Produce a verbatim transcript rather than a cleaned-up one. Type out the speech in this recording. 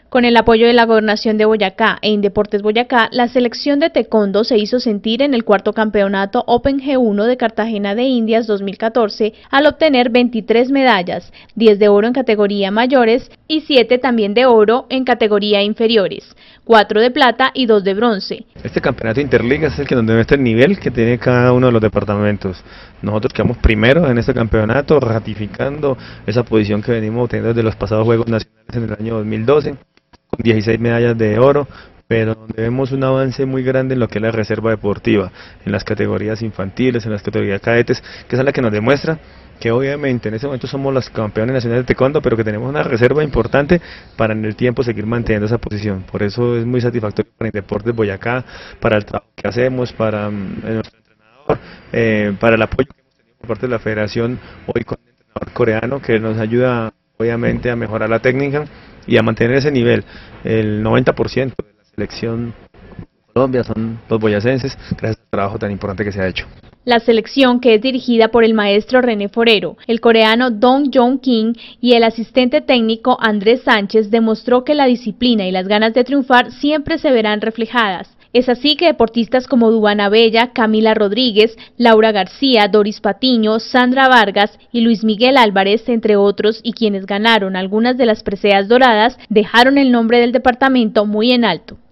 Con el apoyo de la Gobernación de Boyacá e Indeportes Boyacá, la selección de taekwondo se hizo sentir en el cuarto campeonato Open G uno de Cartagena de Indias dos mil catorce al obtener veintitrés medallas, diez de oro en categoría mayores y siete también de oro en categoría inferiores, cuatro de plata y dos de bronce. Este campeonato interliga es el que donde muestra el nivel que tiene cada uno de los departamentos. Nosotros quedamos primero en este campeonato, ratificando esa posición que venimos obteniendo desde los pasados Juegos Nacionales en el año dos mil doce. Con dieciséis medallas de oro, pero donde vemos un avance muy grande en lo que es la reserva deportiva, en las categorías infantiles, en las categorías cadetes, que es la que nos demuestra que obviamente en ese momento somos los campeones nacionales de taekwondo, pero que tenemos una reserva importante para en el tiempo seguir manteniendo esa posición. Por eso es muy satisfactorio para Indeportes Boyacá, para el trabajo que hacemos, para um, nuestro entrenador, eh, para el apoyo que hemos tenido por parte de la federación, hoy con el entrenador coreano, que nos ayuda obviamente a mejorar la técnica y a mantener ese nivel. El noventa por ciento de la selección de Colombia son los boyacenses, gracias al trabajo tan importante que se ha hecho. La selección, que es dirigida por el maestro René Forero, el coreano Dong Jong Kim y el asistente técnico Andrés Sánchez, demostró que la disciplina y las ganas de triunfar siempre se verán reflejadas. Es así que deportistas como Duvana Bella, Camila Rodríguez, Laura García, Doris Patiño, Sandra Vargas y Luis Miguel Álvarez, entre otros, y quienes ganaron algunas de las preseas doradas, dejaron el nombre del departamento muy en alto.